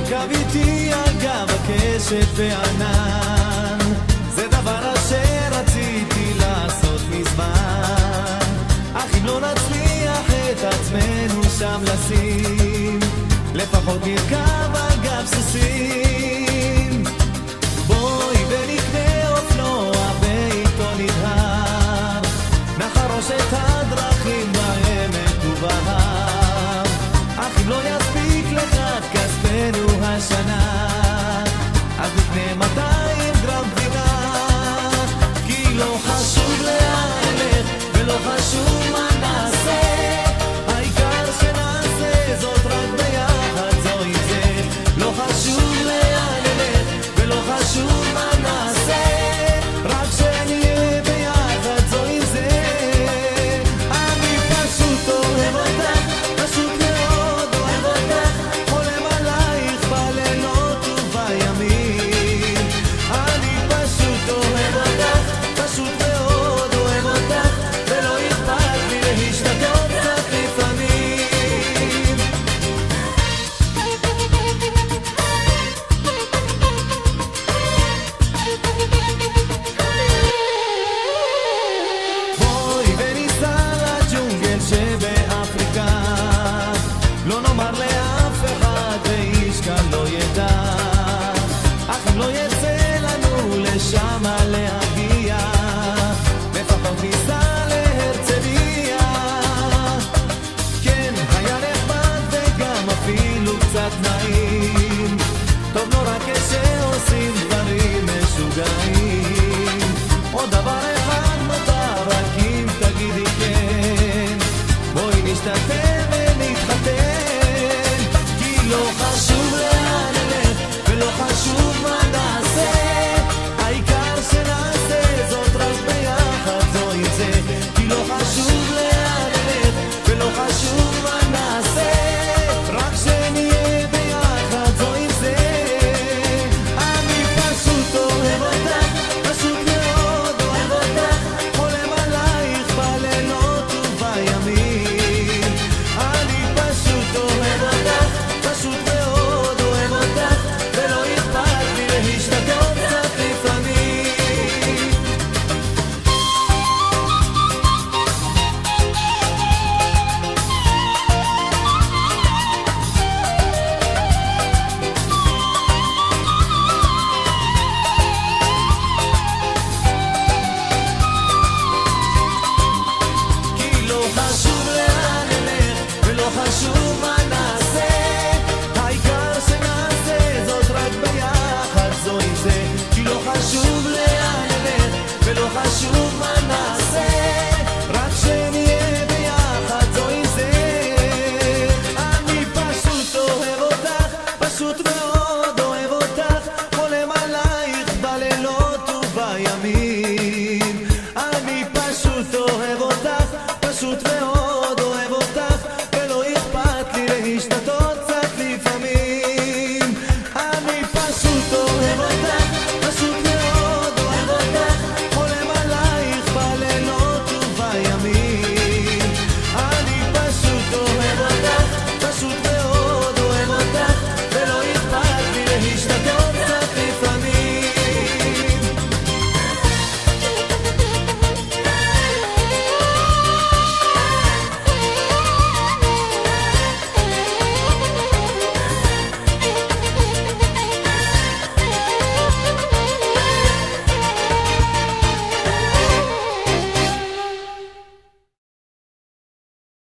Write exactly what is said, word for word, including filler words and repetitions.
לרכב איתי על גב הקשת וענן, זה דבר אשר רציתי לעשות מזמן, אך אם לא נצליח את עצמנו שם לשים, לפחות נרכב על גב סוסים. בואי ונקנה אופנוע ואיתו נדהר, נחרוש את הדרכים בעמק ובהר, אך אם לא יספיק לך כספנו השנה, אז נקנה מאתיים גרם גבינה, כי לא חשוב לאן נלך ולא חשוב מה נעשה, העיקר שנעשה זאת רק ביחד זו עם זה. לא חשוב לאן נלך ולא חשוב מה נעשה, רק שנהיה ביחד זו עם זה. אני פשוט אוהב אותך, פשוט מאוד אוהב אותך, חולם עלייך בלילות ובימים. אני פשוט אוהב אותך, פשוט מאוד אוהב אותך, ולא אכפת לי להשתתות קצת לפעמים. בואי וניסע לג'ונגל שבאפריקה, לא נאמר לאף אחד ואיש כאן לא ידע, אך אם לא יצא לנו לשם להגיע, לפחות ניסע להרצליה. כן, היה נחמד וגם אפילו קצת נעים, טוב נורא כשעושים דברים משוגעים. עוד דבר אחד נותר, רק אם תגידי כן, בואי נשתתף ונתחתן, כי לא חשוב לאן נלך ולא חשוב מה נעשה, העיקר שנעשה זאת רק ביחד זו עם זה. כי לא חשוב לאן נלך ולא חשוב מה נעשה, רק שנהיה ביחד זו עם זה. אני פשוט אוהב אותך, פשוט מאוד אוהב אותך, חולם עלייך בלילות ובימים. אני פשוט אוהב אותך, פשוט מאוד אוהב אותך, ולא אכפת לי להשתתות קצת לפעמים. כי לא חשוב לאן נלך ולא חשוב מה נעשה, העיקר שנעשה זאת רק ביחד זו עם זה. כי לא חשוב לאן נלך ולא חשוב מה נעשה, רק שנהיה ביחד זו עם זה. אני פשוט אוהב אותך, פשוט מאוד